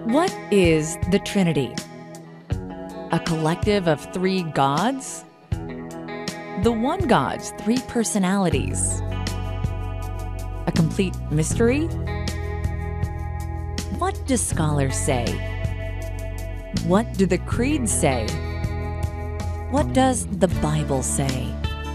What is the Trinity? A collective of three gods? The one God's three personalities? A complete mystery? What do scholars say? What do the creeds say? What does the Bible say?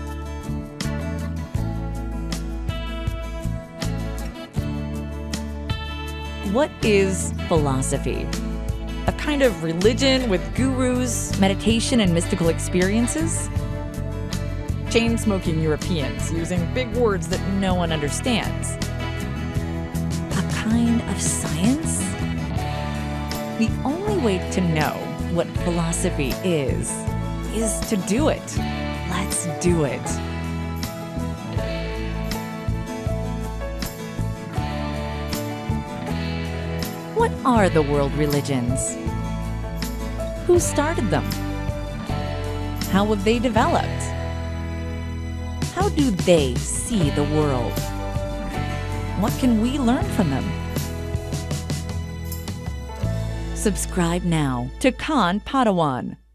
What is philosophy? A kind of religion with gurus, meditation, and mystical experiences? Chain-smoking Europeans using big words that no one understands. A kind of science? The only way to know what philosophy is to do it. Let's do it. What are the world religions? Who started them? How have they developed? How do they see the world? What can we learn from them? Subscribe now to Khan Padawan.